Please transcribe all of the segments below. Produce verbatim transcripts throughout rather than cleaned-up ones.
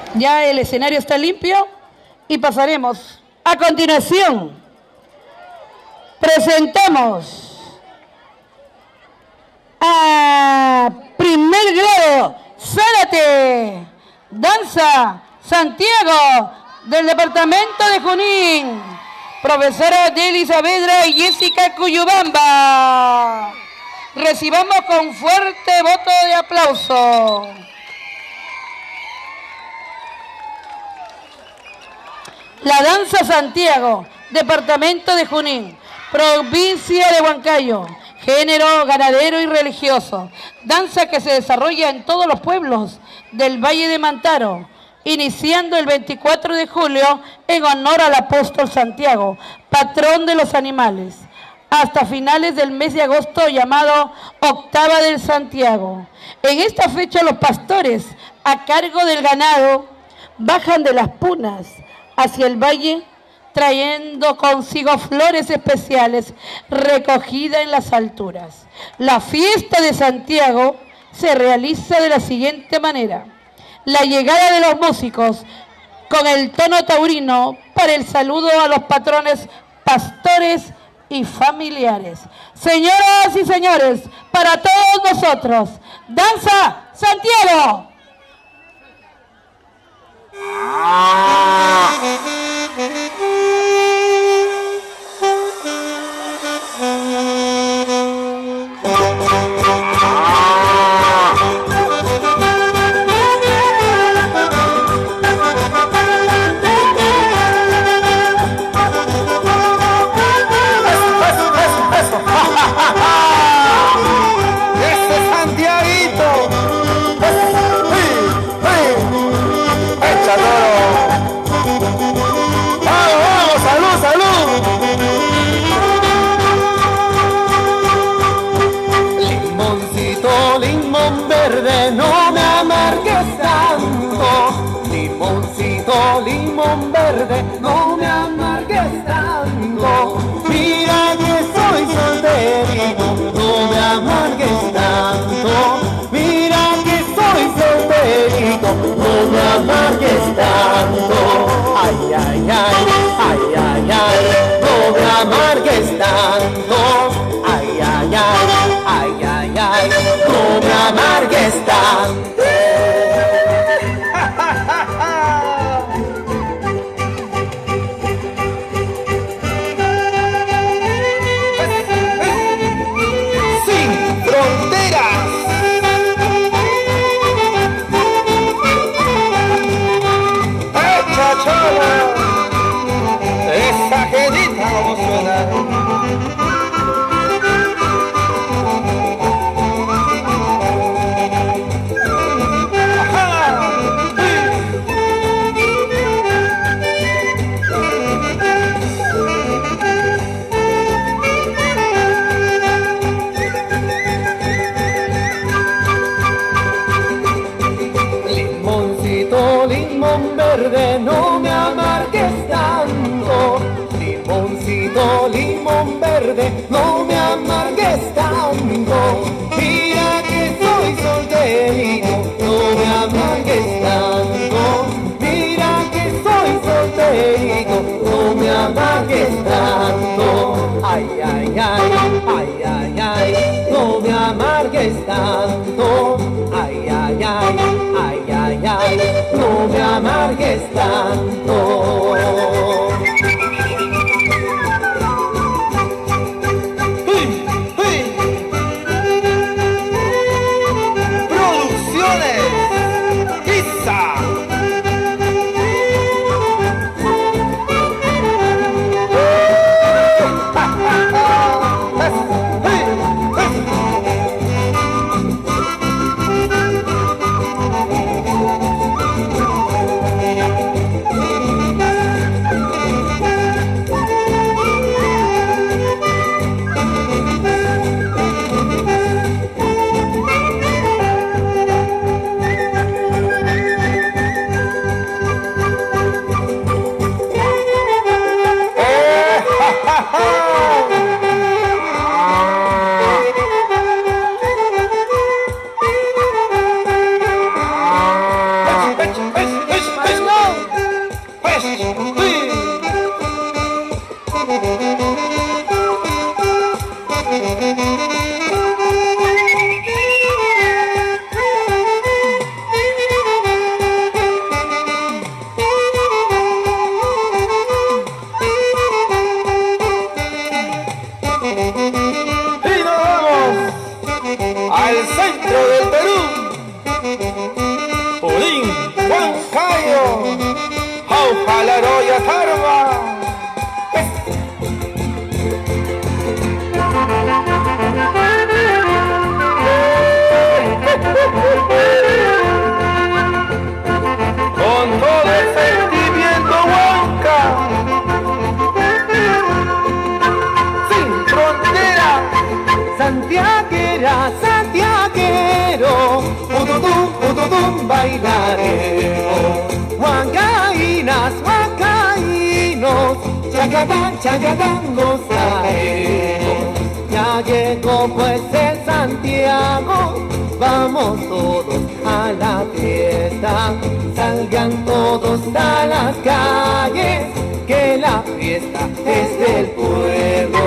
Ya el escenario está limpio y pasaremos. A continuación, presentamos a primer grado, Zárate, Danza Santiago, del departamento de Junín, profesora Deli Saavedra y Jessica Cuyubamba. Recibamos con fuerte voto de aplauso. La Danza Santiago, departamento de Junín, provincia de Huancayo, género ganadero y religioso, danza que se desarrolla en todos los pueblos del Valle de Mantaro, iniciando el veinticuatro de julio en honor al apóstol Santiago, patrón de los animales, hasta finales del mes de agosto, llamado Octava del Santiago. En esta fecha los pastores a cargo del ganado bajan de las punas hacia el valle, trayendo consigo flores especiales recogidas en las alturas. La fiesta de Santiago se realiza de la siguiente manera: la llegada de los músicos con el tono taurino para el saludo a los patrones, pastores y familiares. Señoras y señores, para todos nosotros, Danza Santiago. No me amargues tanto, limoncito, limón verde, no me amargues tanto. Mira que soy solterito, no me amargues tanto. Mira que soy solterito, no me amargues tanto. Ay, ay, ay, ay, ay, ay, no me amargues tanto. Ay, ay, ay, ay, ay, ay, no me amargues tanto. Sin fronteras. ¡Echa chola! Esa jedita vamos a sonar. No me amargues tanto, limoncito, limón verde, no me amargues tanto. Mira que soy solterito, no me amargues tanto. Mira que soy solterito, no me amargues tanto. Ay, ay, ay, ay, ay, ay, no me amargues tanto. Ay, ay, ay, ay, ay, ay, no me amargues tanto. ¡Uy! ¡Uy! Palaroya Sarva. Con todo el sentimiento Huanca, sin frontera, santiaguera, santiaguero, ututum, ututum, bailarero, huancaínas, huancaínos, chacatán, chacatán, gozaremos. Ya llegó pues el Santiago, vamos todos a la fiesta, salgan todos a las calles, que la fiesta es del pueblo.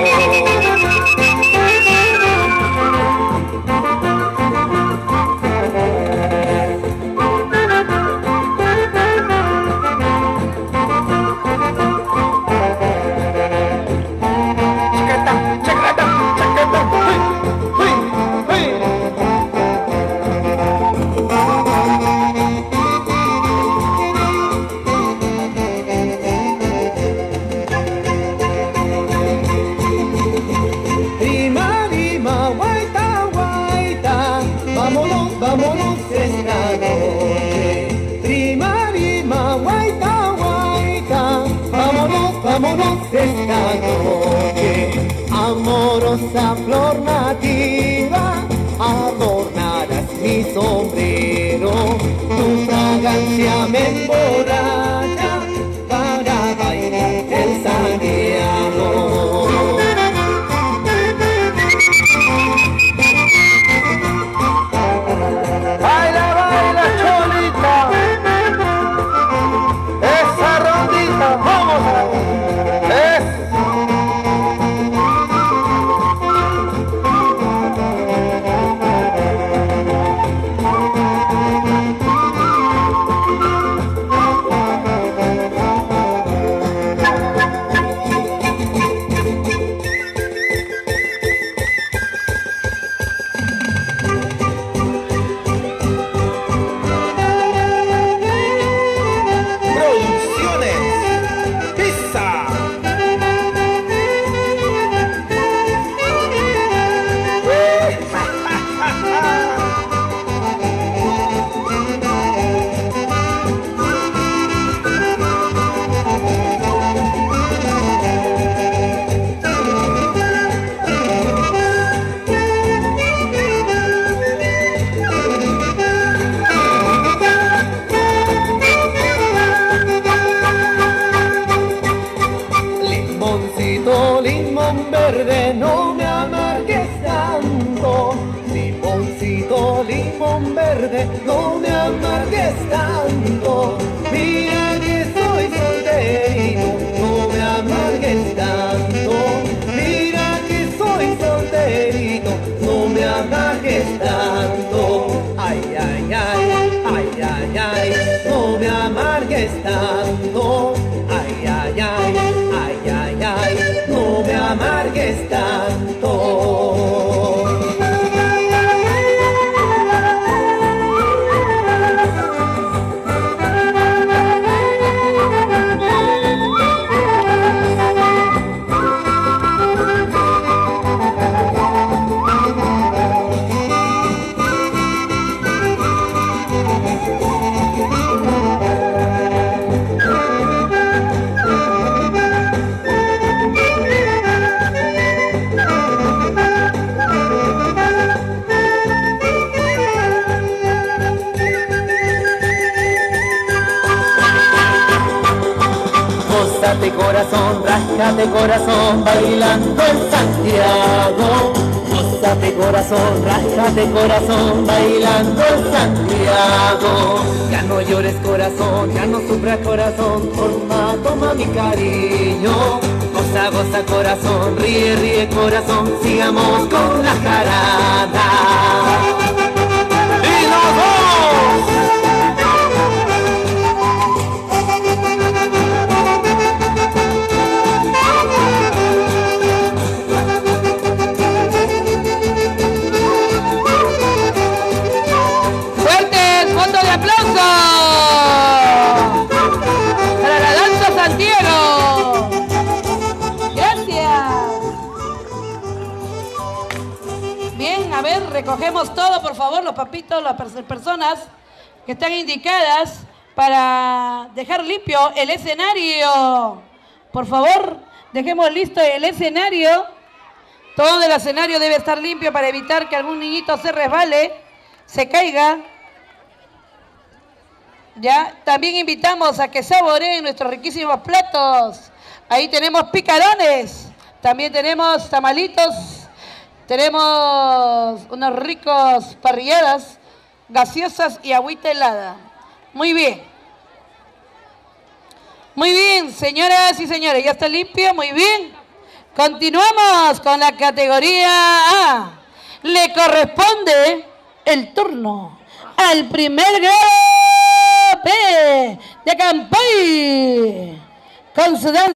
Esta noche, amorosa flor nativa, adornarás mi sombrero, tu fragancia me emborracha para bailar el Santiago. Baila, baila, cholita, esa rondita, vamos a ver. Limón verde, no me amargues tanto. Limoncito, limón verde, no me amargues tanto. Mira que soy solterito, no me amargues tanto. Mira que soy solterito, no me amargues tanto. Ay, ay, ay, ay, ay, ay, no me amargues tanto. Ay, ay, ay, ay, ay, ay, no me amargues tanto. Gózate corazón, rájate corazón, bailando el Santiago. Gózate corazón, rájate corazón, bailando el Santiago. Ya no llores corazón, ya no sufras corazón, toma, toma mi cariño. Goza, goza corazón, ríe, ríe corazón, sigamos con la jarana. ¡Y nos vamos! ¡Fuertes fondos de aplauso! Para recogemos todo, por favor, los papitos, las personas que están indicadas para dejar limpio el escenario. Por favor, dejemos listo el escenario. Todo el escenario debe estar limpio para evitar que algún niñito se resbale, se caiga. Ya, también invitamos a que saboreen nuestros riquísimos platos. Ahí tenemos picarones, también tenemos tamalitos, tenemos unos ricos parrilladas, gaseosas y agüita helada. Muy bien. Muy bien, señoras y señores, ¿ya está limpio? Muy bien. Continuamos con la categoría A. Le corresponde el turno al primer grado P de Campoy con su danza.